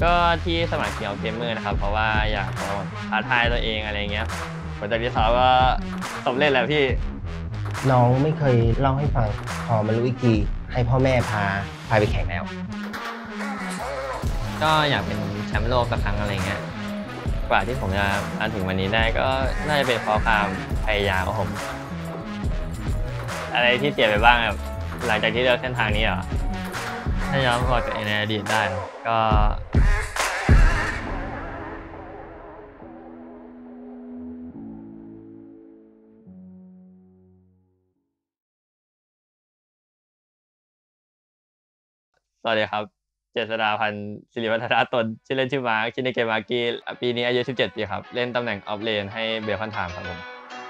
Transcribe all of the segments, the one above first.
ก็ที่สมัครเกียวเกมเมอร์นะครับเพราะว่าอยากลองท้าทายตัวเองอะไรเงี้ยผลจากที่สอบก็สำเร็จแล้วพี่น้องไม่เคยเล่าให้ฟังพอมารู้อีกทีให้พ่อแม่พาไปแข่งแล้วก็อยากเป็นแชมป์โลกสักครั้งอะไรเงี้ยกว่าที่ผมจะมาถึงวันนี้ได้ก็น่าจะเป็นเพราะความพยายามของผมอะไรที่เสียไปบ้างแบบหลังจากที่เลือกเส้นทางนี้เหรอถ้าย้อนกลับไปในอดีตได้ก็สวัสดีครับเจษฎาพันธ์ศิริวัฒนตนชื่อเล่นชื่อมาร์คชื่อในเกมมาร์กี้ปีนี้อายุ17ปีครับเล่นตำแหน่งออฟเลนให้เบลคอนไทม์ครับผม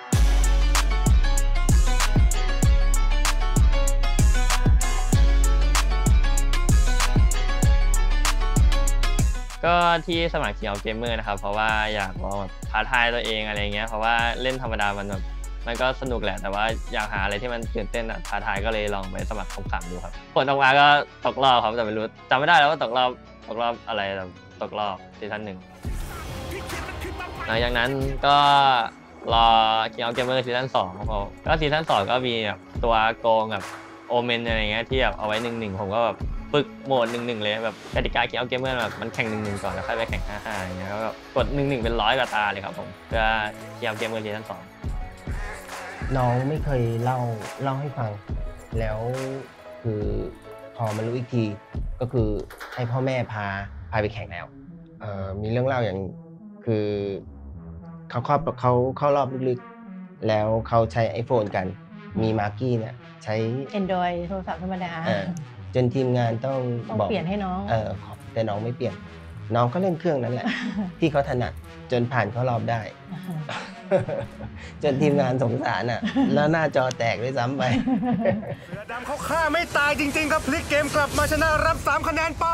ก็ที่สมัครเกียวเกมเมอร์นะครับเพราะว่าอยากลองท้าทายตัวเองอะไรเงี้ยเพราะว่าเล่นธรรมดามันก็สนุกแหละแต่ว่าอยากหาอะไรที่มันตื่นเต้นท้าทายก็เลยลองไปสมัครขำๆดูครับผลออกมาก็ตกรอบครับแต่ไม่รู้จำไม่ได้แล้วว่าตกรอบอะไรแต่ตกรอบซีซั่น1หลังจากนั้นก็รอเกียวเกมเมอร์ซีซั่น2พอก็ซีซั่น2ก็มีแบบตัวโกงกับโอเมนอะไรเงี้ยที่แบบเอาไว้1-1ผมก็แบบฝึกโหมด1-1เลยแบบกติกาเกียวเกมเมอร์แบบมันแข่ง1-1ก่อนแล้วค่อยไปแข่ง5-5อย่างเงี้ยแล้วก็กด1-1เป็น100กว่าตาเลยครับผมเพื่อเกียวเกมเมอร์ซีซั่น2 น้องไม่เคยเล่าให้ฟังแล้วคือพอมารู้อีกทีก็คือให้พ่อแม่พาไปแข่งแล้วมีเรื่องเล่าอย่างคือเขาเข้ารอบลึกๆแล้วเขาใช้ iPhone กันมีมาร์กี้เนี่ยใช้ Android โทรศัพท์ธรรมดาจนทีมงานต้องบอกเปลี่ยนให้น้องแต่น้องไม่เปลี่ยนน้องก็เล่นเครื่องนั้นแหละที่เขาถนัดจนผ่านเข้ารอบได้จนทีมงานสงสารอ่ะแล้วหน้าจอแตกด้วยซ้ำไปเสือดำเขาฆ่าไม่ตายจริงๆครับพลิกเกมกลับมาชนะรับ3คะแนนไป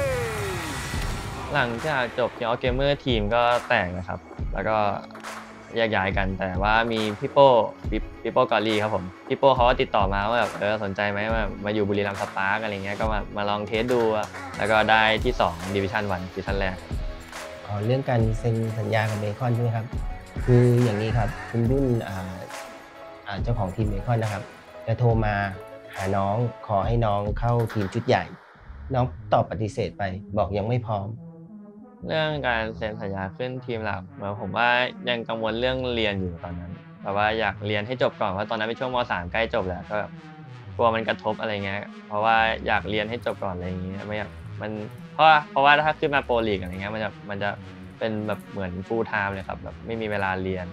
หลังจากจบเกียวเกมเมอร์ทีมก็แตกนะครับแล้วก็แยกย้ายกันแต่ว่ามีพี่โป้กอลี่ครับผมพี่โป้เขาก็ติดต่อมาว่าแบบสนใจไหมมาอยู่บุรีรัมย์สปาร์กอะไรเงี้ยก็มาลองเทสดูแล้วก็ได้ที่2 Division 1ซีซั่นแรกเรื่องการเซ็นสัญญากับเบคอนใช่ไหมครับคืออย่างนี้ครับคุณรุ่นเจ้าของทีมเบคอนนะครับจะโทรมาหาน้องขอให้น้องเข้าทีมชุดใหญ่น้องตอบปฏิเสธไปบอกยังไม่พร้อมเรื่องการเซ็นสัญญาขึ้นทีมหลักผมว่ายังกังวลเรื่องเรียนอยู่ตอนนั้นแต่ว่าอยากเรียนให้จบก่อนเพราะตอนนั้นเป็นช่วงม.3 ใกล้จบแล้วก็กลัวมันกระทบอะไรเงี้ยเพราะว่าอยากเรียนให้จบก่อนอะไรอย่างเงี้ยไม่อยากมันเพราะว่าถ้าขึ้นมาโปรลีกอะไรเงี้ยมันจะเป็นแบบเหมือน full time เลยครับแบบไม่มีเวลาเรียน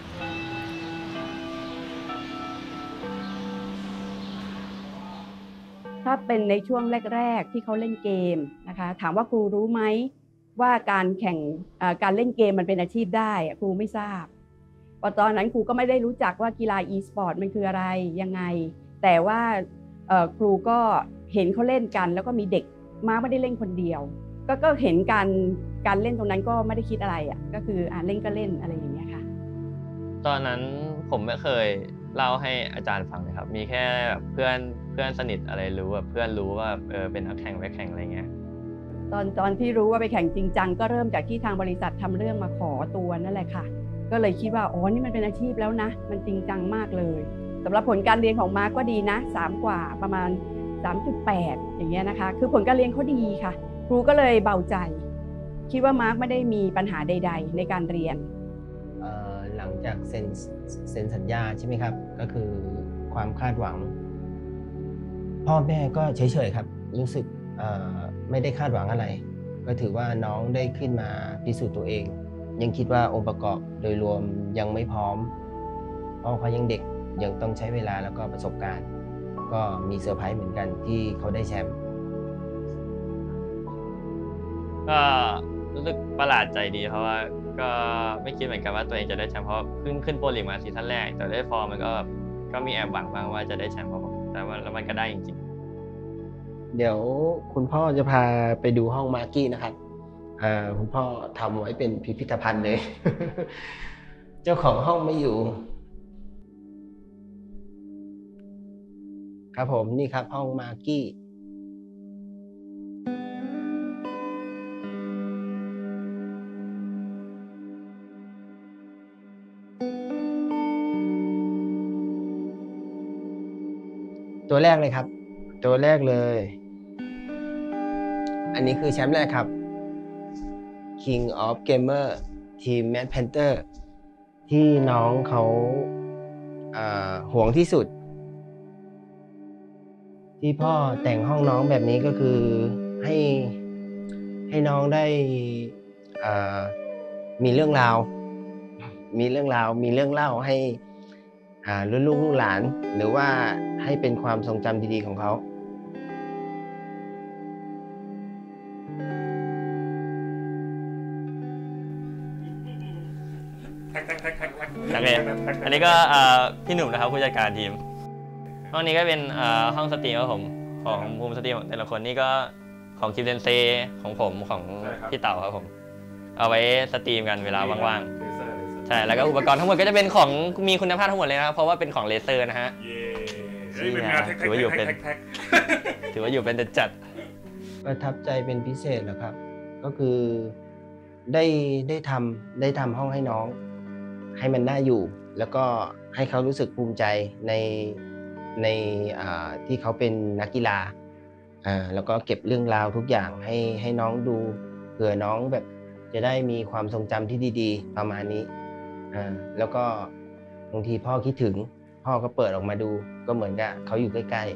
ถ้าเป็นในช่วงแรกๆที่เขาเล่นเกมนะคะถามว่าครูรู้ไหมว่าการเล่นเกมมันเป็นอาชีพได้ครูไม่ทราบเพราะตอนนั้นครูก็ไม่ได้รู้จักว่ากีฬา e-sport มันคืออะไรยังไงแต่ว่าครูก็เห็นเขาเล่นกันแล้วก็มีเด็กมาไม่ได้เล่นคนเดียวก็เห็นการเล่นตรงนั้นก็ไม่ได้คิดอะไรก็คือเล่นก็เล่นอะไรอย่างเงี้ยค่ะตอนนั้นผมไม่เคยเล่าให้อาจารย์ฟังเลยครับมีแค่แบบเพื่อนสนิทอะไรรู้แบบเพื่อนรู้ว่าเป็นนักแข่งไปแข่งอะไรเงี้ยตอนที่รู้ว่าไปแข่งจริงจังก็เริ่มจากที่ทางบริษัททำเรื่องมาขอตัวนั่นแหละค่ะก็เลยคิดว่าอ๋อนี่มันเป็นอาชีพแล้วนะมันจริงจังมากเลยสำหรับผลการเรียนของมาร์กก็ดีนะ3กว่าประมาณ 3.8 อย่างเงี้ยนะคะคือผลการเรียนเขาดีค่ะครูก็เลยเบาใจคิดว่ามาร์กไม่ได้มีปัญหาใดๆในการเรียนหลังจากเซ็นสัญญาใช่ไหมครับก็คือความคาดหวังพ่อแม่ก็เฉยๆครับรู้สึกไม่ได้คาดหวังอะไรก็ถือว่าน้องได้ขึ้นมาพิสูจน์ตัวเองยังคิดว่าองค์ประกอบโดยรวมยังไม่พร้อมเพราะเขายังเด็กยังต้องใช้เวลาแล้วก็ประสบการณ์ก็มีเซอร์ไพรส์เหมือนกันที่เขาได้แชมป์ก็รู้สึกประหลาดใจดีเพราะว่าก็ไม่คิดเหมือนกันว่าตัวเองจะได้แชมป์เพราะเพิ่งขึ้นโปรลีกมาซีซั่นแรกแต่ได้ฟอร์มมันก็มีแอบหวังบ้างว่าจะได้แชมป์ครับผมแต่ว่าแล้วมันก็ได้จริงๆเดี๋ยวคุณพ่อจะพาไปดูห้องมาร์กี้นะครับคุณพ่อทำไว้เป็นพิพิธภัณฑ์เลย เจ้าของห้องไม่อยู่ครับผมนี่ครับห้องมาร์กี้ตัวแรกเลยครับ ตัวแรกเลย อันนี้คือแชมป์แรกครับ King of Gamer ทีม Mad Panther ที่น้องเขาห่วงที่สุด ที่พ่อแต่งห้องน้องแบบนี้ก็คือให้น้องได้มีเรื่องราว มีเรื่องเล่าให้รุ่นลูกรุ่นหลาน หรือว่าให้เป็นความทรงจำดีๆของเขาโอเคอันนี้ก็พี่หนุ่มนะครับผู้จัดการทีมห้องนี้ก็เป็นห้องสตรีมครับผมของมุมสตรีมของแต่ละคนนี่ก็ของคิมเดนเซของผมของพี่เต่าครับผมเอาไว้สตรีมกันเวลาว่างๆใช่แล้วก็อุปกรณ์ทั้งหมดก็จะเป็นของมีคุณภาพทั้งหมดเลยนะครับเพราะว่าเป็นของเลเซอร์นะฮะถือว่าอยู่เป็นจัดประทับใจเป็นพิเศษเหรอครับ ก็คือได้ทำห้องให้น้อง ให้มันน่าอยู่ แล้วก็ให้เขารู้สึกภูมิใจในที่เขาเป็นนักกีฬาแล้วก็เก็บเรื่องราวทุกอย่างให้น้องดูเผื่อน้องแบบจะได้มีความทรงจำที่ดีๆประมาณนี้แล้วก็บางทีพ่อคิดถึงพ่อก็เปิดออกมาดูก็เหมือนกับเขาอยู่ใกล้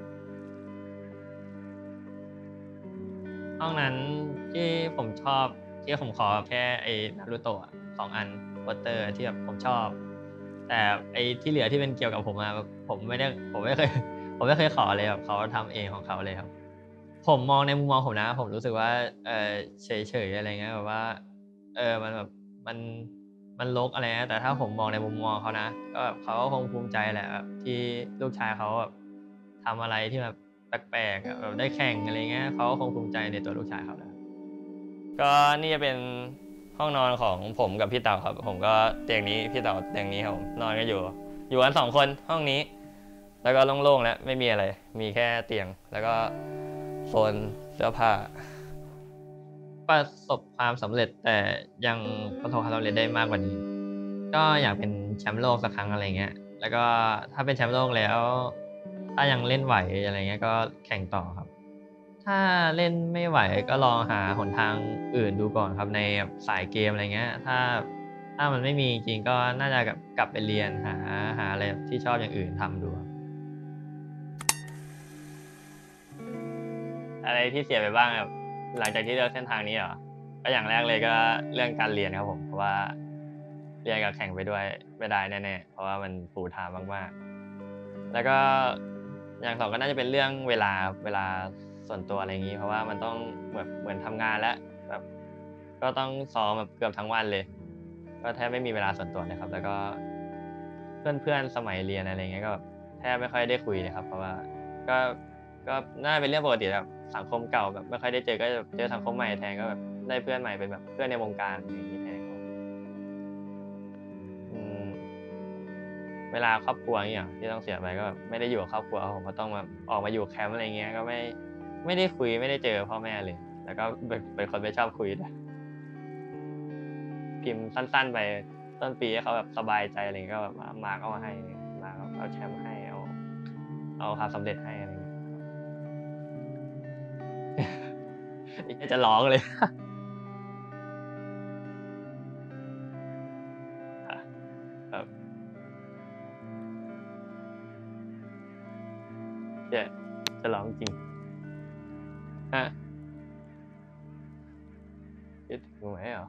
ๆห้องนั้นที่ผมชอบที่ผมขอแค่ไอ้นารูโตะ2 อันโปสเตอร์ที่แบบผมชอบแต่ไอ้ที่เหลือที่เป็นเกี่ยวกับผมผมไม่เคยขอเลยครับเขาทำเองของเขาเลยครับผมมองในมุมมองผมนะผมรู้สึกว่าเฉยๆอะไรเงี้ยแบบว่ามันแบบมันรกอะไรนะแต่ถ้าผมมองในมุมมองเขานะก็แบบเขาก็คงภูมิใจแหละแบบที่ลูกชายเขาแบบทำอะไรที่แบบแปลกๆแบบได้แข่งอะไรเงี้ยเขาก็คงภูมิใจในตัวลูกชายเขาแล้วก็นี่จะเป็นห้องนอนของผมกับพี่เต่าครับผมก็เตียงนี้พี่เต่าเตียงนี้ครับผมนอนกันอยู่กัน2 คนห้องนี้แล้วก็โล่งๆแล้วไม่มีอะไรมีแค่เตียงแล้วก็โซนเสื้อผ้าประสบความสำเร็จแต่ยังประสบความสำเร็จได้มากกว่านี้ก็อยากเป็นแชมป์โลกสักครั้งอะไรเงี้ยแล้วก็ถ้าเป็นแชมป์โลกแล้วถ้ายังเล่นไหวอะไรเงี้ยก็แข่งต่อครับถ้าเล่นไม่ไหวก็ลองหาหนทางอื่นดูก่อนครับในสายเกมอะไรเงี้ยถ้ามันไม่มีจริงก็น่าจะกลับไปเรียนหาอะไรที่ชอบอย่างอื่นทำดูอะไรที่เสียไปบ้างครับหลังจากที่เลือกเส้นทางนี้เหรอก็อย่างแรกเลยก็เรื่องการเรียนครับผมเพราะว่าเรียนกับแข่งไปด้วยไม่ได้แน่ๆเพราะว่ามันฟูลไทม์มากๆแล้วก็อย่าง2ก็น่าจะเป็นเรื่องเวลาส่วนตัวอะไรอย่างนี้เพราะว่ามันต้องเหมือนทำงานแล้วแบบก็ต้องซ้อมแบบเกือบทั้งวันเลยก็แทบไม่มีเวลาส่วนตัวเลยครับแล้วก็เพื่อนสมัยเรียนอะไรเงี้ยก็แทบไม่ค่อยได้คุยเลยครับเพราะว่าก็น่าเป็นเรื่องปกติแบบสังคมเก่าแบบไม่ค่อยได้เจอก็เจอสังคมใหม่แทนก็แบบได้เพื่อนใหม่เป็นแบบเพื่อนในวงการอย่างนี้แทนครับเวลาครอบครัวเนี่ยที่ต้องเสียไปก็แบบไม่ได้อยู่กับครอบครัวผมก็ต้องแบบออกมาอยู่แคมป์อะไรเงี้ยก็ไม่ได้คุยไม่ได้เจอพ่อแม่เลยแล้วก็เป็นคนไม่ชอบคุยด้วยพิมพ์สั้นๆไปต้นปีให้เขาแบบสบายใจอะไรก็แบบมาเอามาให้มาเอาแชมป์ให้เอาความสำเร็จให้อะไรเงี้ยอีกจะร้องเลยครับจะร้องจริงคิดถึงไหมเหรอ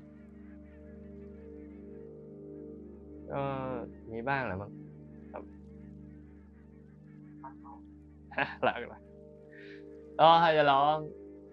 ก็มีบ้างแหละมั้งครับหลักก็จะร้อง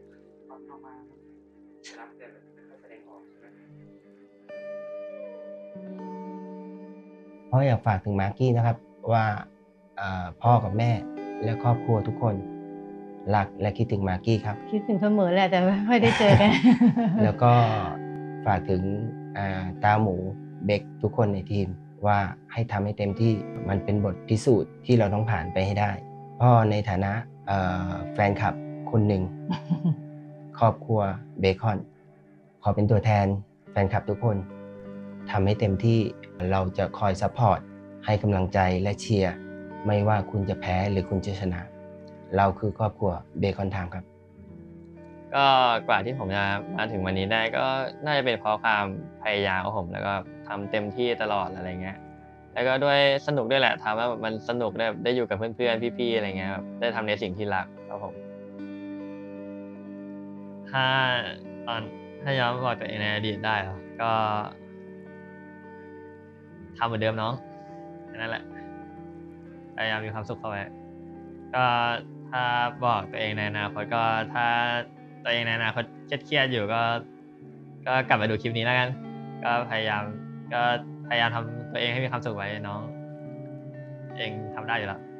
พ่ออยากฝากถึงมาร์กี้นะครับว่าพ่อกับแม่และครอบครัวทุกคนรักและคิดถึงมาร์กี้ครับคิดถึงเสมอแหละแต่ไม่ได้เจอกันแล้วก็ฝากถึงตาหมูเบคทุกคนในทีมว่าให้ทำให้เต็มที่มันเป็นบทพิสูจน์ที่เราต้องผ่านไปให้ได้พ่อในฐานะแฟนคลับคนหนึ่ง ครอบครัวเบคอนขอเป็นตัวแทนแฟนคลับทุกคนทำให้เต็มที่เราจะคอยซัพพอร์ตให้กำลังใจและเชียร์ไม่ว่าคุณจะแพ้หรือคุณจะชนะ เราคือครอบครัวเบคอนไทม์ครับก็กว่าที่ผมจะมาถึงวันนี้ได้ก็น่าจะเป็นเพราะความพยายามของผมแล้วก็ทำเต็มที่ตลอดอะไรเงี้ยแล้วก็ด้วยสนุกด้วยแหละทำว่ามันสนุกได้อยู่กับเพื่อนๆพี่ๆอะไรเงี้ยแบบได้ทำในสิ่งที่รักครับผมถ้าตอนถ้าย้อนบอกตัวเองในอดีตได้เหรอก็ทำเหมือนเดิมน้องแค่นั้นแหละพยายามมีความสุขเข้าไว้ก็ถ้าบอกตัวเองในอนาคตก็ถ้าตัวเองในอนาคตเครียดๆอยู่ก็กลับมาดูคลิปนี้แล้วกันก็พยายามทำตัวเองให้มีความสุขไว้น้องเองทำได้อยู่แล้ว